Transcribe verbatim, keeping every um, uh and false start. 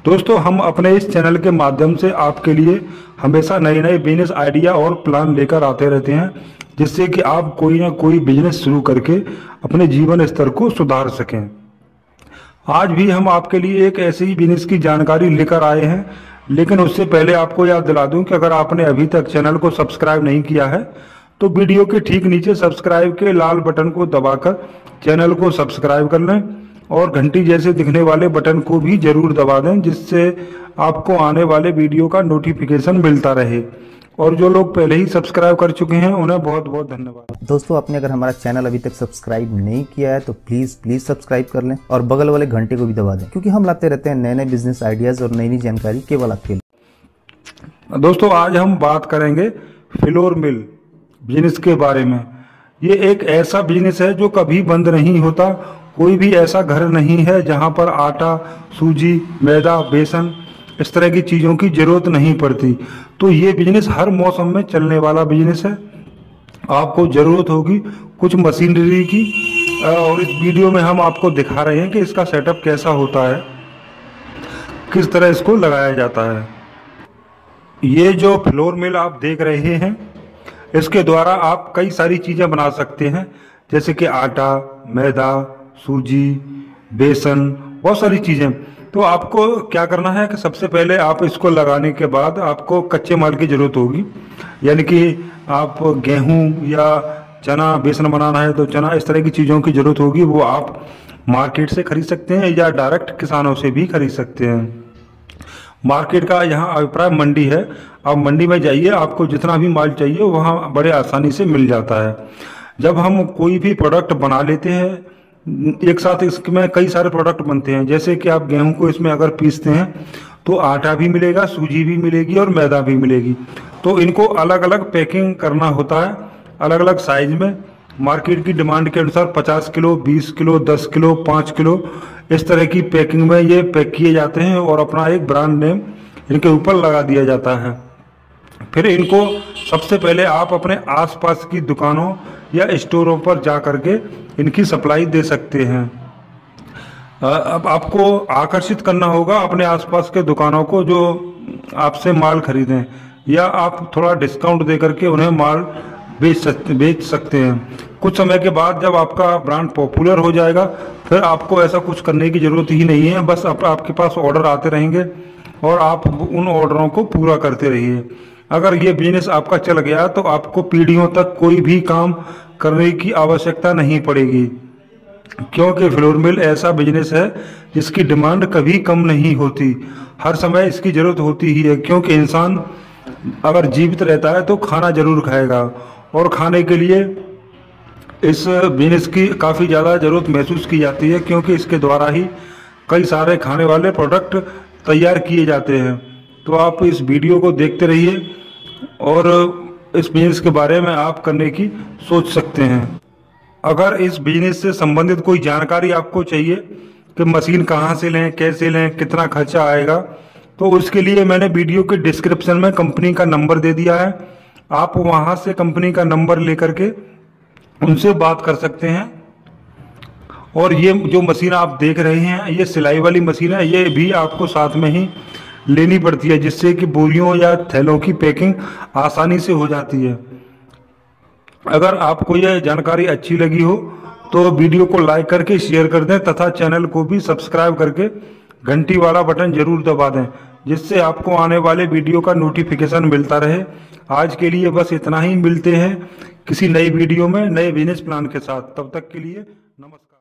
दोस्तों, हम अपने इस चैनल के माध्यम से आपके लिए हमेशा नए नए बिजनेस आइडिया और प्लान लेकर आते रहते हैं, जिससे कि आप कोई ना कोई बिजनेस शुरू करके अपने जीवन स्तर को सुधार सकें। आज भी हम आपके लिए एक ऐसे ही बिजनेस की जानकारी लेकर आए हैं, लेकिन उससे पहले आपको याद दिला दूं कि अगर आपने अभी तक चैनल को सब्सक्राइब नहीं किया है तो वीडियो के ठीक नीचे सब्सक्राइब के लाल बटन को दबाकर चैनल को सब्सक्राइब कर लें और घंटी जैसे दिखने वाले बटन को भी जरूर दबा दें, जिससे आपको आने वाले वीडियो का नोटिफिकेशन मिलता रहे। और जो लोग पहले ही सब्सक्राइब कर चुके हैं उन्हें बहुत बहुत धन्यवाद। दोस्तों, आपने अगर हमारा चैनल अभी तक सब्सक्राइब नहीं किया है तो प्लीज प्लीज सब्सक्राइब कर लें और बगल वाले घंटे को भी दबा दें, क्योंकि हम लाते रहते हैं नए नए बिजनेस आइडियाज और नई नई जानकारी केवल आपके लिए। दोस्तों, आज हम बात करेंगे फ्लोर मिल बिजनेस के बारे में। ये एक ऐसा बिजनेस है जो कभी बंद नहीं होता। कोई भी ऐसा घर नहीं है जहां पर आटा, सूजी, मैदा, बेसन इस तरह की चीज़ों की ज़रूरत नहीं पड़ती। तो ये बिजनेस हर मौसम में चलने वाला बिजनेस है। आपको ज़रूरत होगी कुछ मशीनरी की, और इस वीडियो में हम आपको दिखा रहे हैं कि इसका सेटअप कैसा होता है, किस तरह इसको लगाया जाता है। ये जो फ्लोर मिल आप देख रहे हैं, इसके द्वारा आप कई सारी चीज़ें बना सकते हैं, जैसे कि आटा, मैदा, सूजी, बेसन, बहुत सारी चीज़ें। तो आपको क्या करना है कि सबसे पहले आप इसको लगाने के बाद आपको कच्चे माल की ज़रूरत होगी, यानी कि आप गेहूं या चना, बेसन बनाना है तो चना, इस तरह की चीज़ों की ज़रूरत होगी। वो आप मार्केट से खरीद सकते हैं या डायरेक्ट किसानों से भी खरीद सकते हैं। मार्केट का यहाँ अभिप्राय मंडी है। आप मंडी में जाइए, आपको जितना भी माल चाहिए वहाँ बड़े आसानी से मिल जाता है। जब हम कोई भी प्रोडक्ट बना लेते हैं, एक साथ इसमें कई सारे प्रोडक्ट बनते हैं। जैसे कि आप गेहूं को इसमें अगर पीसते हैं तो आटा भी मिलेगा, सूजी भी मिलेगी और मैदा भी मिलेगी। तो इनको अलग अलग पैकिंग करना होता है, अलग अलग साइज में। मार्केट की डिमांड के अनुसार पचास किलो, बीस किलो, दस किलो, पाँच किलो इस तरह की पैकिंग में ये पैक किए जाते हैं और अपना एक ब्रांड नेम इनके ऊपर लगा दिया जाता है। फिर इनको सबसे पहले आप अपने आसपास की दुकानों या स्टोरों पर जा करके इनकी सप्लाई दे सकते हैं। अब आपको आकर्षित करना होगा अपने आसपास के दुकानों को जो आपसे माल खरीदें, या आप थोड़ा डिस्काउंट दे करके उन्हें माल बेच सकते बेच सकते हैं। कुछ समय के बाद जब आपका ब्रांड पॉपुलर हो जाएगा, फिर आपको ऐसा कुछ करने की ज़रूरत ही नहीं है। बस आप, आपके पास ऑर्डर आते रहेंगे और आप उन ऑर्डरों को पूरा करते रहिए। अगर ये बिजनेस आपका चल गया तो आपको पीढ़ियों तक कोई भी काम करने की आवश्यकता नहीं पड़ेगी, क्योंकि फ्लोर मिल ऐसा बिजनेस है जिसकी डिमांड कभी कम नहीं होती। हर समय इसकी ज़रूरत होती ही है, क्योंकि इंसान अगर जीवित रहता है तो खाना जरूर खाएगा, और खाने के लिए इस बिजनेस की काफ़ी ज़्यादा ज़रूरत महसूस की जाती है, क्योंकि इसके द्वारा ही कई सारे खाने वाले प्रोडक्ट तैयार किए जाते हैं। तो आप इस वीडियो को देखते रहिए और इस बिजनेस के बारे में आप करने की सोच सकते हैं। अगर इस बिजनेस से संबंधित कोई जानकारी आपको चाहिए कि मशीन कहाँ से लें, कैसे लें, कितना खर्चा आएगा, तो उसके लिए मैंने वीडियो के डिस्क्रिप्शन में कंपनी का नंबर दे दिया है। आप वहाँ से कंपनी का नंबर लेकर के उनसे बात कर सकते हैं। और ये जो मशीन आप देख रहे हैं, ये सिलाई वाली मशीन है। ये भी आपको साथ में ही लेनी पड़ती है, जिससे कि बोरियों या थैलों की पैकिंग आसानी से हो जाती है। अगर आपको यह जानकारी अच्छी लगी हो तो वीडियो को लाइक करके शेयर कर दें, तथा चैनल को भी सब्सक्राइब करके घंटी वाला बटन जरूर दबा दें, जिससे आपको आने वाले वीडियो का नोटिफिकेशन मिलता रहे। आज के लिए बस इतना ही। मिलते हैं किसी नई वीडियो में नए बिजनेस प्लान के साथ। तब तक के लिए नमस्कार।